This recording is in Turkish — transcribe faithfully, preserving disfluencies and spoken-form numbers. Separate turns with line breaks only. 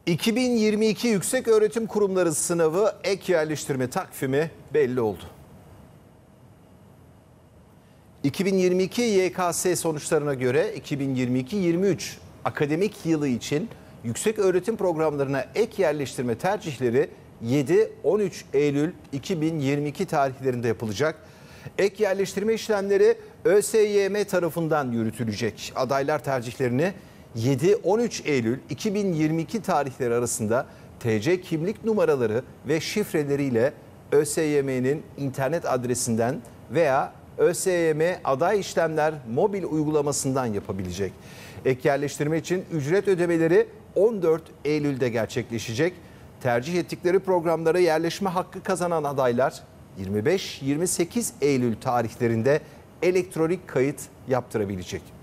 iki bin yirmi iki Yükseköğretim Kurumları sınavı ek yerleştirme takvimi belli oldu. iki bin yirmi iki Y K S sonuçlarına göre iki bin yirmi iki yirmi üç akademik yılı için yükseköğretim programlarına ek yerleştirme tercihleri yedi on üç Eylül iki bin yirmi iki tarihlerinde yapılacak. Ek yerleştirme işlemleri ÖSYM tarafından yürütülecek. Adaylar tercihlerini yedi on üç Eylül iki bin yirmi iki tarihleri arasında T C kimlik numaraları ve şifreleriyle ÖSYM'nin internet adresinden veya ÖSYM Aday İşlemler mobil uygulamasından yapabilecek. Ek yerleştirme için ücret ödemeleri on dört Eylül'de gerçekleşecek. Tercih ettikleri programlara yerleşme hakkı kazanan adaylar yirmi beş yirmi sekiz Eylül tarihlerinde elektronik kayıt yaptırabilecek.